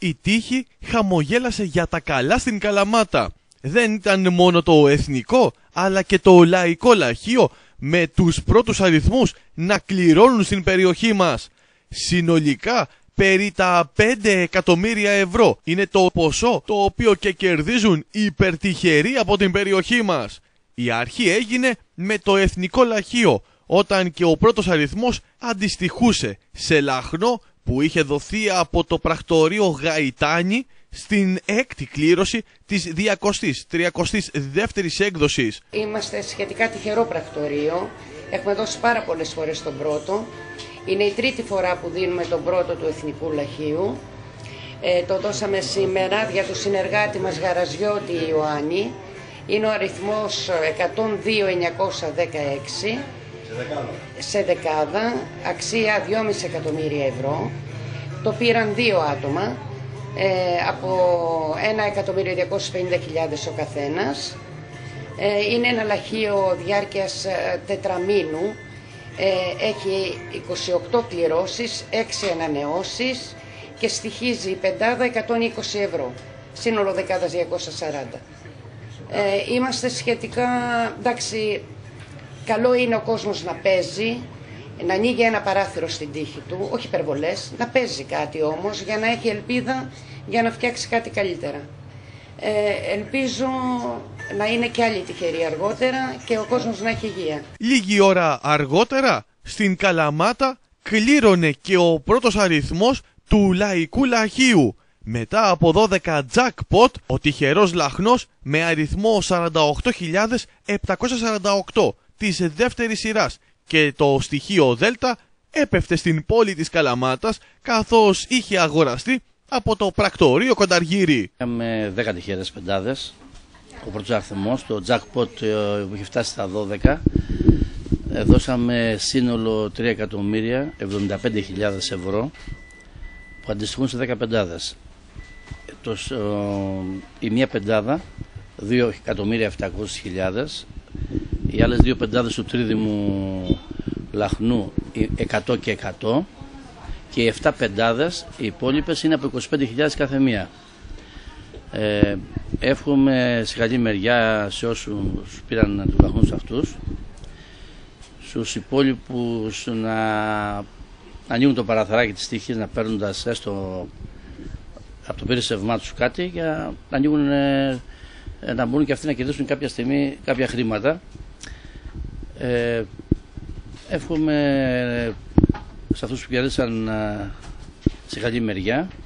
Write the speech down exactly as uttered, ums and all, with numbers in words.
Η τύχη χαμογέλασε για τα καλά στην Καλαμάτα. Δεν ήταν μόνο το εθνικό, αλλά και το λαϊκό λαχείο με τους πρώτους αριθμούς να κληρώνουν στην περιοχή μας. Συνολικά περί τα πέντε εκατομμύρια ευρώ είναι το ποσό το οποίο και κερδίζουν οι υπερτυχεροί από την περιοχή μας. Η αρχή έγινε με το εθνικό λαχείο, όταν και ο πρώτος αριθμός αντιστοιχούσε σε λαχνό που είχε δοθεί από το πρακτορείο Γαϊτάνη στην έκτη κλήρωση της διακόσιας τριάντα δεύτερης έκδοσης. Είμαστε σχετικά τυχερό πρακτορείο. Έχουμε δώσει πάρα πολλές φορές τον πρώτο. Είναι η τρίτη φορά που δίνουμε τον πρώτο του εθνικού λαχείου. Ε, το δώσαμε σήμερα για τον συνεργάτη μας Γαραζιώτη Ιωάννη. Είναι ο αριθμός εκατόν δύο χιλιάδες εννιακόσια δεκαέξι. Σε δεκάδα. Σε δεκάδα, αξία δυόμισι εκατομμύρια ευρώ. Το πήραν δύο άτομα, ε, από ένα εκατομμύριο διακόσιες πενήντα χιλιάδες ο καθένας. Ε, είναι ένα λαχείο διάρκειας τετραμήνου, ε, έχει είκοσι οκτώ κληρώσεις, έξι ανανεώσεις και στοιχίζει η πεντάδα εκατόν είκοσι ευρώ, σύνολο δεκάδας διακόσια σαράντα. Ε, είμαστε σχετικά, εντάξει, καλό είναι ο κόσμος να παίζει, να ανοίγει ένα παράθυρο στην τύχη του, όχι υπερβολές, να παίζει κάτι όμως για να έχει ελπίδα για να φτιάξει κάτι καλύτερα. Ε, ελπίζω να είναι και άλλοι τυχεροί αργότερα και ο κόσμος να έχει υγεία. Λίγη ώρα αργότερα στην Καλαμάτα κλήρωνε και ο πρώτος αριθμός του λαϊκού λαχείου. Μετά από δώδεκα jackpot, ο τυχερός λαχνός με αριθμό σαράντα οκτώ χιλιάδες επτακόσια σαράντα οκτώ της δεύτερης σειράς και το στοιχείο Δέλτα έπεφτε στην πόλη της Καλαμάτας, καθώς είχε αγοραστεί από το πρακτορείο Κονταργύρη. Είχαμε δέκα τυχερές πεντάδες. Ο πρώτος αριθμός, το jackpot που είχε φτάσει στα δώδεκα, δώσαμε σύνολο τρία εκατομμύρια εβδομήντα πέντε χιλιάδες ευρώ που αντιστοιχούν σε δέκα πεντάδες. Το, η μία πεντάδα δύο εκατομμύρια επτακόσιες χιλιάδες, οι άλλες δύο πεντάδες του τρίδημου λαχνού εκατό και εκατό και οι επτά πεντάδες, οι υπόλοιπες είναι από είκοσι πέντε χιλιάδες κάθε μία. Ε, εύχομαι σε καλή μεριά σε όσους πήραν τους λαχνούς αυτούς, στους υπόλοιπους να ανοίγουν το παραθυράκι της τύχης, να παίρνοντας έστω από το πέρασμά τους κάτι για να ανοίγουν, να μπορούν και αυτοί να κερδίσουν κάποια στιγμή κάποια χρήματα. Ε, εύχομαι σε αυτούς που κερδίσαν σε καλή μεριά